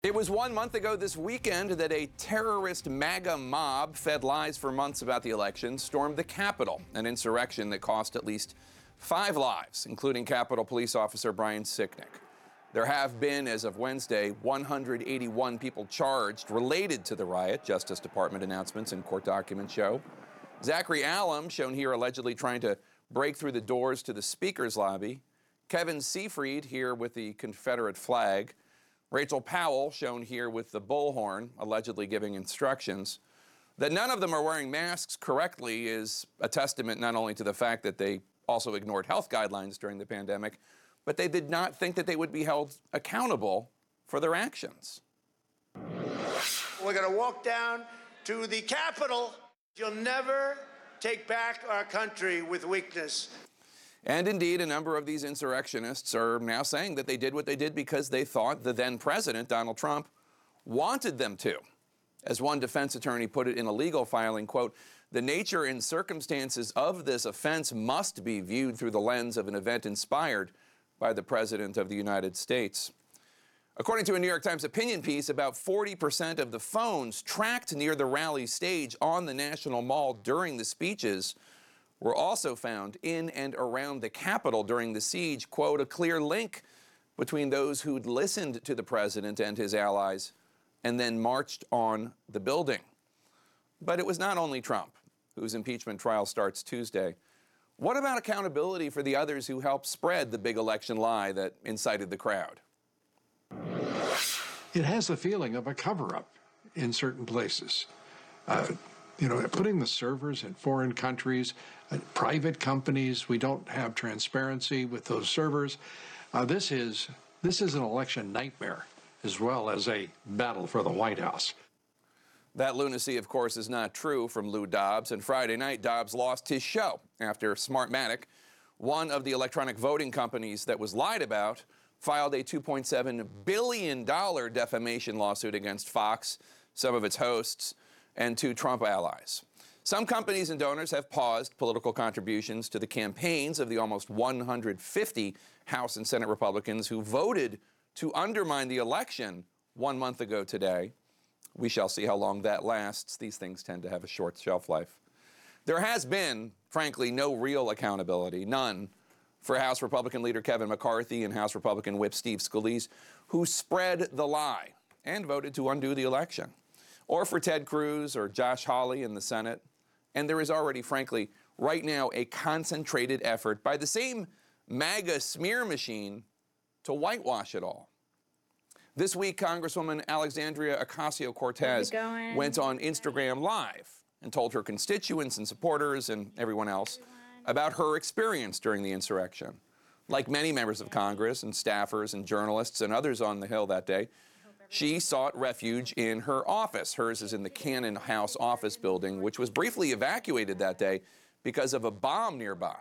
It was 1 month ago this weekend that a terrorist MAGA mob fed lies for months about the election stormed the Capitol, an insurrection that cost at least 5 lives, including Capitol Police Officer Brian Sicknick. There have been, as of Wednesday, 181 people charged related to the riot, Justice Department announcements and court documents show. Zachary Allum, shown here allegedly trying to break through the doors to the Speaker's lobby. Kevin Seafried here with the Confederate flag. Rachel Powell, shown here with the bullhorn, allegedly giving instructions. That none of them are wearing masks correctly is a testament not only to the fact that they also ignored health guidelines during the pandemic, but they did not think that they would be held accountable for their actions. We're going to walk down to the Capitol. You'll never take back our country with weakness. And indeed, a number of these insurrectionists are now saying that they did what they did because they thought the then president, Donald Trump, wanted them to. As one defense attorney put it in a legal filing, quote, "The nature and circumstances of this offense must be viewed through the lens of an event inspired by the President of the United States." According to a New York Times opinion piece, about 40% of the phones tracked near the rally stage on the National Mall during the speeches were also found in and around the Capitol during the siege, quote, "a clear link between those who'd listened to the president and his allies and then marched on the building." But it was not only Trump, whose impeachment trial starts Tuesday. What about accountability for the others who helped spread the big election lie that incited the crowd? It has the feeling of a cover-up in certain places. Putting the servers in foreign countries, private companies, we don't have transparency with those servers. This is an election nightmare as well as a battle for the White House. That lunacy, of course, is not true from Lou Dobbs. And Friday night, Dobbs lost his show after Smartmatic, one of the electronic voting companies that was lied about, filed a $2.7 billion defamation lawsuit against Fox, some of its hosts, and 2 Trump allies. Some companies and donors have paused political contributions to the campaigns of the almost 150 House and Senate Republicans who voted to undermine the election 1 month ago today. We shall see how long that lasts. These things tend to have a short shelf life. There has been, frankly, no real accountability, none, for House Republican leader Kevin McCarthy and House Republican Whip Steve Scalise, who spread the lie and voted to undo the election, or for Ted Cruz or Josh Hawley in the Senate. And there is already, frankly, right now, a concentrated effort by the same MAGA smear machine to whitewash it all. This week, Congresswoman Alexandria Ocasio-Cortez went on Instagram Live and told her constituents and supporters and everyone else about her experience during the insurrection. Like many members of Congress and staffers and journalists and others on the Hill that day, she sought refuge in her office. Hers is in the Cannon House office building, which was briefly evacuated that day because of a bomb nearby.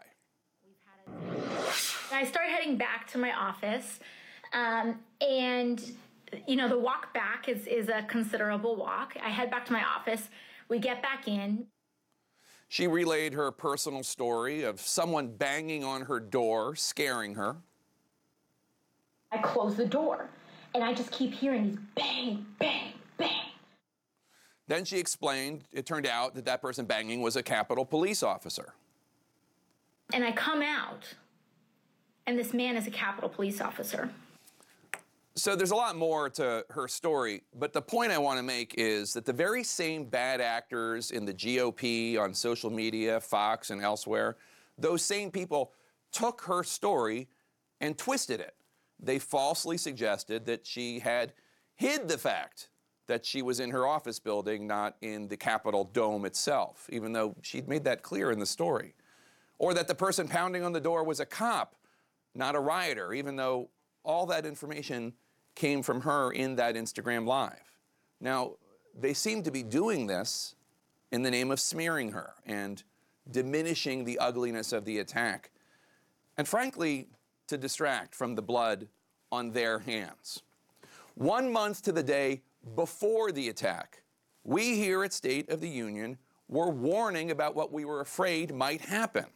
I started heading back to my office, and the walk back is a considerable walk. I head back to my office. We get back in. She relayed her personal story of someone banging on her door, scaring her. I close the door, and I just keep hearing these bang, bang, bang. Then she explained it turned out that person banging was a Capitol police officer. And I come out, and this man is a Capitol police officer. So there's a lot more to her story, but the point I want to make is that the very same bad actors in the GOP, on social media, Fox, and elsewhere, those same people took her story and twisted it. They falsely suggested that she had hid the fact that she was in her office building, not in the Capitol dome itself, even though she'd made that clear in the story. Or that the person pounding on the door was a cop, not a rioter, even though all that information came from her in that Instagram Live. Now, they seem to be doing this in the name of smearing her and diminishing the ugliness of the attack, and frankly, to distract from the blood on their hands. 1 month to the day before the attack, we here at State of the Union were warning about what we were afraid might happen.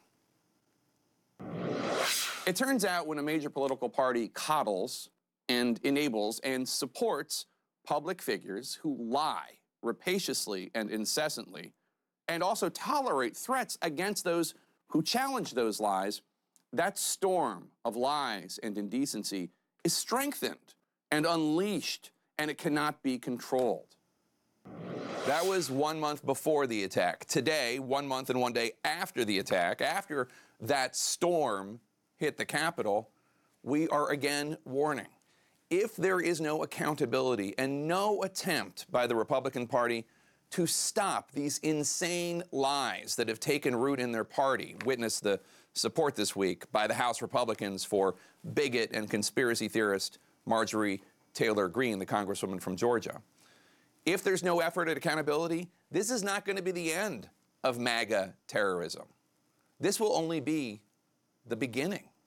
It turns out when a major political party coddles and enables and supports public figures who lie rapaciously and incessantly, and also tolerate threats against those who challenge those lies, that storm of lies and indecency is strengthened and unleashed, and it cannot be controlled. That was 1 month before the attack. Today, 1 month and 1 day after the attack, after that storm hit the Capitol, we are again warning. If there is no accountability and no attempt by the Republican Party to stop these insane lies that have taken root in their party, witness the support this week by the House Republicans for bigot and conspiracy theorist Marjorie Taylor Greene, the Congresswoman from Georgia. If there's no effort at accountability, this is not going to be the end of MAGA terrorism. This will only be the beginning.